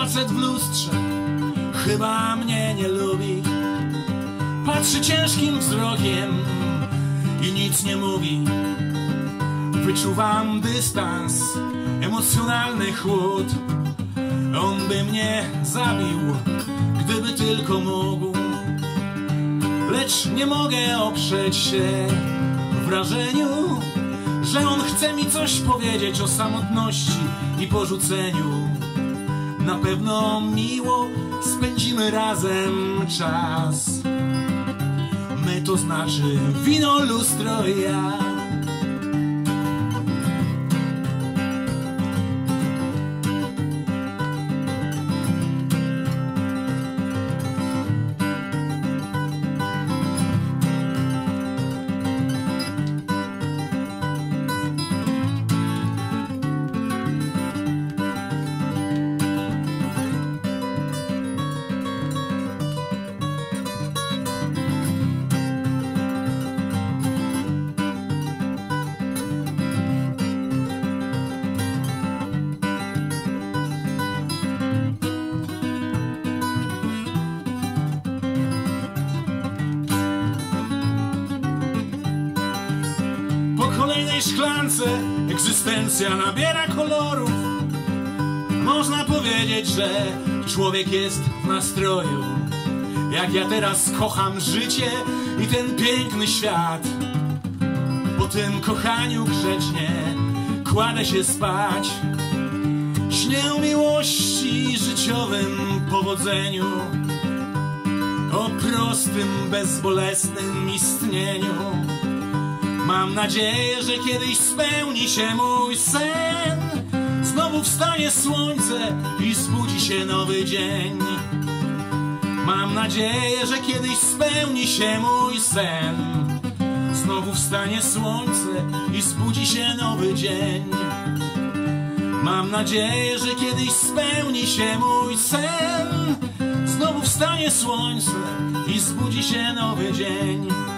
facet w lustrze chyba mnie nie lubi. Patrzy ciężkim wzrokiem i nic nie mówi. Wyczuwam dystans, emocjonalny chłód. On by mnie zabił, gdyby tylko mógł. Lecz nie mogę oprzeć się wrażeniu, że on chce mi coś powiedzieć o samotności i porzuceniu. Na pewno miło spędzimy razem czas. My to znaczy wino, lustro i ja. Po kolejnej szklance egzystencja nabiera kolorów. Można powiedzieć, że człowiek jest w nastroju. Jak ja teraz kocham życie i ten piękny świat. Po tym kochaniu grzecznie kładę się spać. Śnię o miłości, życiowym powodzeniu, o prostym, bezbolesnym istnieniu. Mam nadzieję, że kiedyś spełni się mój sen. Znowu wstanie słońce i zbudzi się nowy dzień. Mam nadzieję, że kiedyś spełni się mój sen. Znowu wstanie słońce i zbudzi się nowy dzień. Mam nadzieję, że kiedyś spełni się mój sen. Znowu wstanie słońce i zbudzi się nowy dzień.